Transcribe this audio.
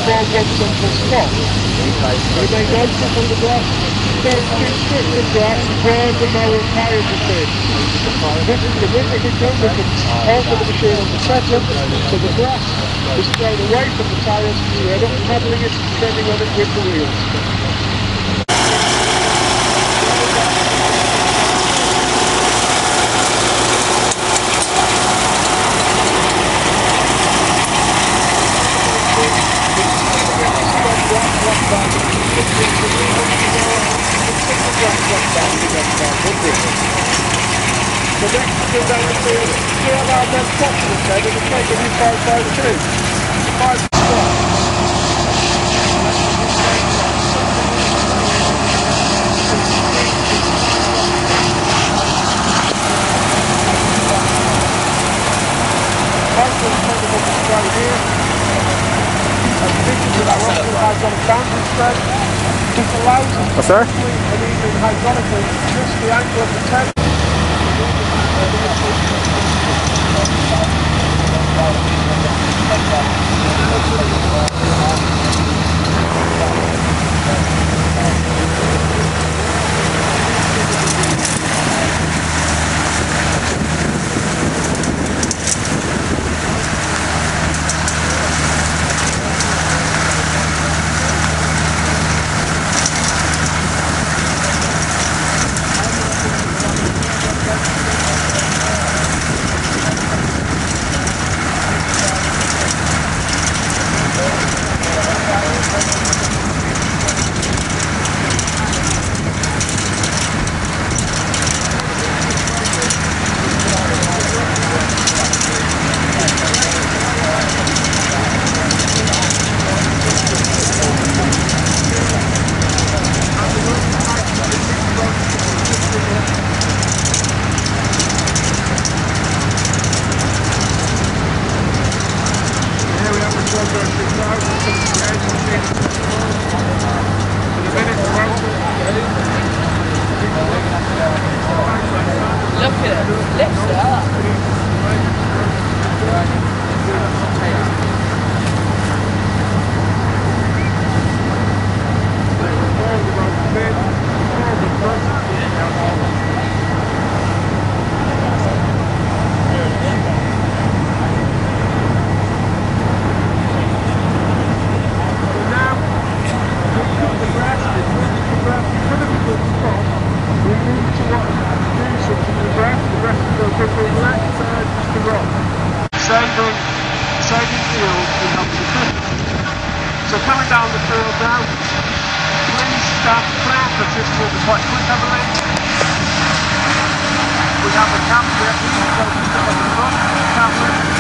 form one central spot. You may notice on the grass, there's two strips of grass where the mower and tyres have been. This is the winter control, we can alter the machine on the setup, so the grass is thrown away from the tyres, so you're not paddling it and treading on it with the wheels. The next to go down the field, you allow them popular said it would take a new 552. 5 stop. Right here. And this is with our optical hydraulic boundary spread. This allows us to quickly and even hydraulically adjust the angle of the tail. Look at it, lifts it up. Saving fuel in helps efficiency. So coming down the field now, please stand clear because this will be quite quick, I believe. We have a camera here, please focus on the front camera.